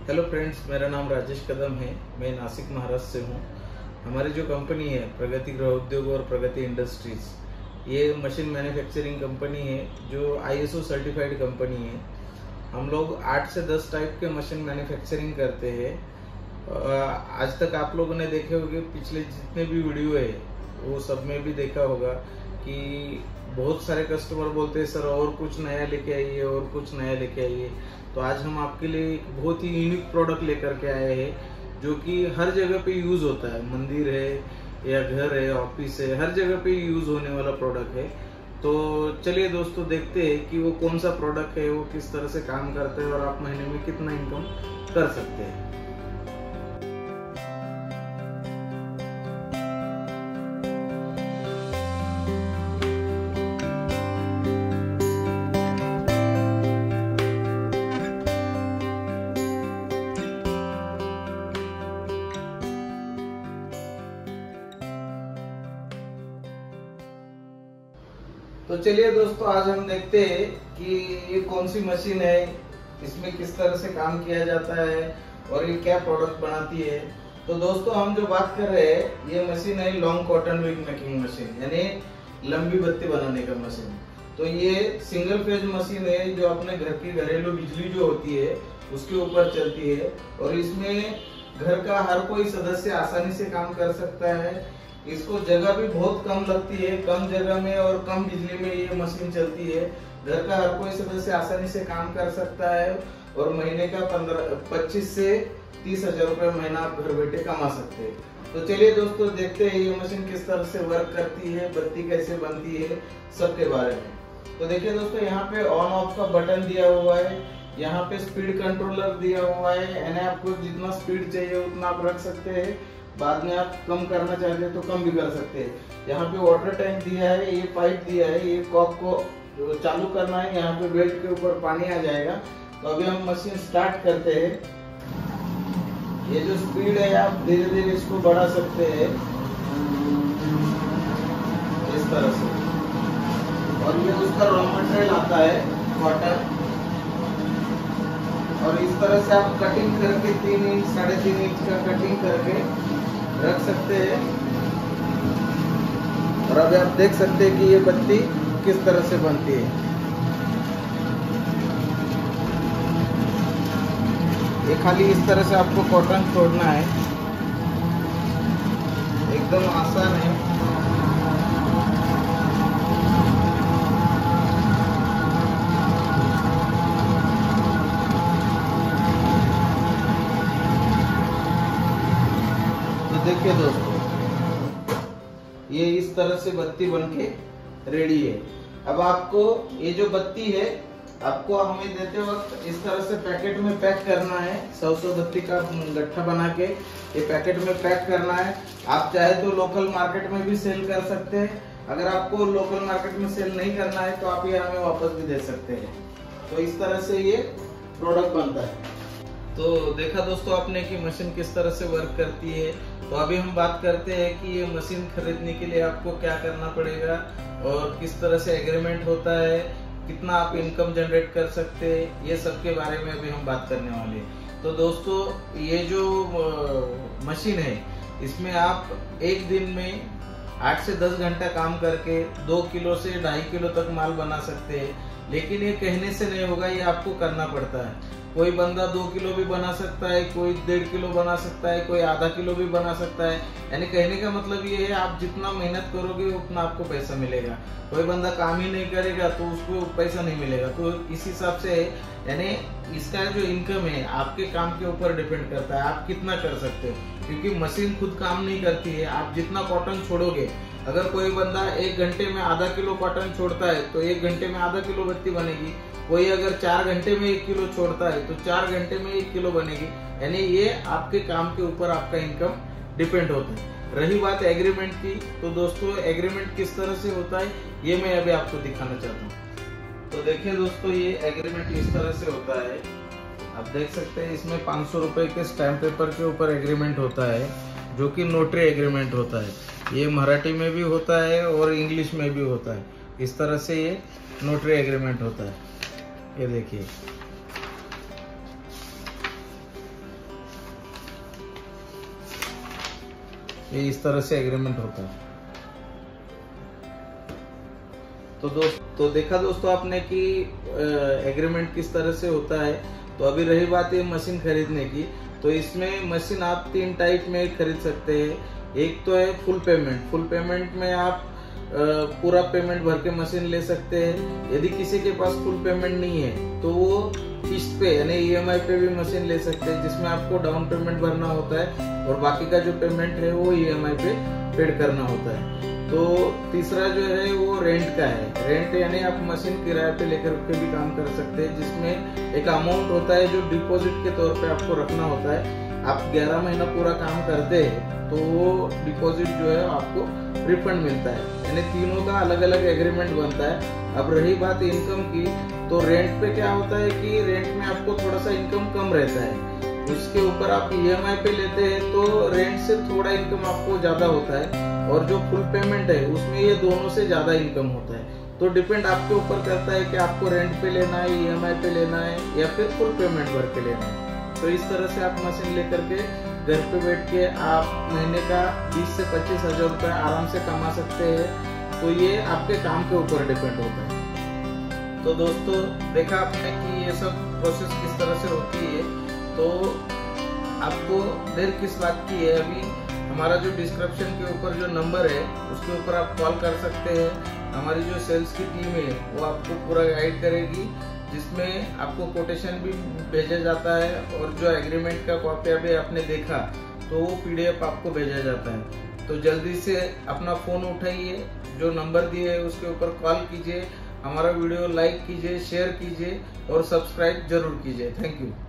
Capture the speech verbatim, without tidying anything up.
Hello friends, मेरा नाम राजेश कदम है। मैं नासिक महाराष्ट्र से हूँ। हमारी जो कंपनी है प्रगति गृह उद्योग और प्रगति इंडस्ट्रीज, ये मशीन मैन्युफैक्चरिंग कंपनी है जो I S O certified company है। हम लोग आठ से दस टाइप के मशीन मैन्युफैक्चरिंग करते हैं। आज तक आप लोगों ने देखे होंगे, पिछले जितने भी वीडियो है वो सब में भी देखा होगा कि बहुत सारे कस्टमर बोलते हैं सर और कुछ नया लेके आइए और कुछ नया लेके आइए। तो आज हम आपके लिए एक बहुत ही यूनिक प्रोडक्ट लेकर के आए हैं जो कि हर जगह पे यूज होता है। मंदिर है या घर है, ऑफिस है, हर जगह पे यूज होने वाला प्रोडक्ट है। तो चलिए दोस्तों, देखते हैं कि वो कौन सा प्रोडक्ट है, वो किस तरह से काम करता है और आप महीने में कितना इनकम कर सकते हैं। तो चलिए दोस्तों, आज हम देखते हैं कि ये कौन सी मशीन है, इसमें किस तरह से काम किया जाता है और ये क्या प्रोडक्ट बनाती है। तो दोस्तों, हम जो बात कर रहे हैं, ये मशीन है long cotton wick making machine, यानी लंबी बत्ती बनाने का मशीन। तो ये सिंगल फेज मशीन है जो अपने घर की घरेलू बिजली जो होती है उसके ऊपर चलती है और इसमें घर का हर कोई सदस्य आसानी से काम कर सकता है। इसको जगह भी बहुत कम लगती है, कम जगह में और कम बिजली में ये मशीन चलती है। घर का हर कोई सदस्य आसानी से काम कर सकता है और महीने का पंद्रह पच्चीस से तीस हजार रुपए महीना आप घर बैठे कमा सकते हैं। तो चलिए दोस्तों, देखते हैं ये मशीन किस तरह से वर्क करती है, बत्ती कैसे बनती है, सबके बारे में। तो देखिए दोस्तों, यहाँ पे ऑन ऑफ का बटन दिया हुआ है, यहाँ पे स्पीड कंट्रोलर दिया हुआ है, यानी आपको जितना स्पीड चाहिए उतना आप रख सकते हैं। बाद में आप कम करना चाहते हैं तो कम भी कर सकते हैं। यहाँ पे वाटर टैंक दिया है, ये पाइप दिया है, ये कॉक को चालू करना है, यहाँ पे बेल्ट के ऊपर पानी आ जाएगा। तो अभी हम मशीन स्टार्ट करते हैं। ये जो स्पीड है आप धीरे धीरे इसको बढ़ा सकते हैं इस तरह से। और ये उसका रॉ मटेरियल आता है कॉटन, और इस तरह से आप कटिंग करके तीन इंच साढ़े तीन इंच का कटिंग करके रख सकते हैं। और अभी आप देख सकते हैं कि ये बत्ती किस तरह से बनती है। ये खाली इस तरह से आपको कॉटन छोड़ना है, एकदम आसान है। देखिए दोस्तों, ये इस तरह से बत्ती बनके रेडी है। अब आपको ये जो बत्ती है, आपको हमें देते वक्त इस तरह से पैकेट में पैक करना है। सौ सौ बत्ती का गट्ठा बना के ये पैकेट में पैक करना है। आप चाहे तो लोकल मार्केट में भी सेल कर सकते हैं। अगर आपको लोकल मार्केट में सेल नहीं करना है तो आप ये हमें वापस भी दे सकते हैं। तो इस तरह से ये प्रोडक्ट बनता है। तो देखा दोस्तों आपने कि मशीन किस तरह से वर्क करती है। तो अभी हम बात करते हैं कि ये मशीन खरीदने के लिए आपको क्या करना पड़ेगा और किस तरह से एग्रीमेंट होता है, कितना आप इनकम जनरेट कर सकते हैं, ये सब के बारे में अभी हम बात करने वाले हैं। तो दोस्तों, ये जो मशीन है, इसमें आप एक दिन में आठ से दस घंटा काम करके दो किलो से ढाई किलो तक माल बना सकते हैं। लेकिन ये कहने से नहीं होगा, ये आपको करना पड़ता है। कोई बंदा दो किलो भी बना सकता है, कोई डेढ़ किलो बना सकता है, कोई आधा किलो भी बना सकता है। यानी कहने का मतलब ये है, आप जितना मेहनत करोगे उतना आपको पैसा मिलेगा। कोई बंदा काम ही नहीं करेगा तो उसको पैसा नहीं मिलेगा। तो इस हिसाब से यानी इसका जो इनकम है आपके काम के ऊपर डिपेंड करता है, आप कितना कर सकते हो। क्योंकि मशीन खुद काम नहीं करती है। आप जितना कॉटन छोड़ोगे, अगर कोई बंदा एक घंटे में आधा किलो कॉटन छोड़ता है तो एक घंटे में आधा किलो बत्ती बनेगी। कोई अगर चार घंटे में एक किलो छोड़ता है तो चार घंटे में एक किलो बनेगी। यानी ये आपके काम के ऊपर आपका इनकम डिपेंड होता है। रही बात एग्रीमेंट की, तो दोस्तों एग्रीमेंट किस तरह से होता है ये मैं अभी आपको दिखाना चाहता हूँ। तो देखिए दोस्तों, ये एग्रीमेंट इस तरह से होता है। आप देख सकते हैं इसमें पाँच सौ रुपए के स्टैम्प पेपर के ऊपर एग्रीमेंट होता है, जो कि नोटरी एग्रीमेंट होता है। ये मराठी में भी होता है और इंग्लिश में भी होता है। इस तरह से ये नोटरी एग्रीमेंट होता है। ये देखिए, ये इस तरह से एग्रीमेंट होता है। तो दोस्त तो देखा दोस्तों आपने कि एग्रीमेंट किस तरह से होता है। तो अभी रही बात ये मशीन खरीदने की, तो इसमें मशीन आप तीन टाइप में खरीद सकते हैं। एक तो है फुल पेमेंट। फुल पेमेंट में आप पूरा पेमेंट भर के मशीन ले सकते हैं। यदि किसी के पास फुल पेमेंट नहीं है तो वो किस्त पे यानी ईएमआई पे भी मशीन ले सकते हैं, जिसमें आपको डाउन पेमेंट भरना होता है और बाकी का जो पेमेंट है वो ईएमआई पे पेड करना होता है। तो तीसरा जो है वो रेंट का है। रेंट यानी आप मशीन किराए पे लेकर के भी काम कर सकते हैं, जिसमें एक अमाउंट होता है जो डिपॉजिट के तौर पे आपको रखना होता है। आप ग्यारह महीना पूरा काम करते हैं तो वो डिपॉजिट जो है आपको रिफंड मिलता है। यानी तीनों का अलग अलग एग्रीमेंट बनता है। अब रही बात इनकम की, तो रेंट पे क्या होता है कि रेंट में आपको थोड़ा सा इनकम कम रहता है। उसके ऊपर आप ईएमआई पे लेते हैं तो रेंट से थोड़ा इनकम आपको ज्यादा होता है, और जो फुल पेमेंट है उसमें ये दोनों से ज्यादा इनकम होता है। तो डिपेंड आपके ऊपर करता है कि आपको रेंट पे लेना है, ईएमआई पे लेना है या फिर फुल पेमेंट भर के लेना है। तो इस तरह से आप मशीन लेकर के घर पे बैठ के आप महीने का बीस से पच्चीस हजार रुपये आराम से कमा सकते हैं। तो ये आपके काम के ऊपर डिपेंड होता है। तो दोस्तों देखा आपने कि ये सब प्रोसेस किस तरह से होती है। तो आपको देर किस बात की है, अभी हमारा जो डिस्क्रिप्शन के ऊपर जो नंबर है उसके ऊपर आप कॉल कर सकते हैं। हमारी जो सेल्स की टीम है वो आपको पूरा गाइड करेगी, जिसमें आपको कोटेशन भी भेजा जाता है और जो एग्रीमेंट का कॉपी अभी आपने देखा तो वो पीडीएफ आपको भेजा जाता है। तो जल्दी से अपना फ़ोन उठाइए, जो नंबर दिए है उसके ऊपर कॉल कीजिए, हमारा वीडियो लाइक कीजिए, शेयर कीजिए और सब्सक्राइब जरूर कीजिए। Thank you.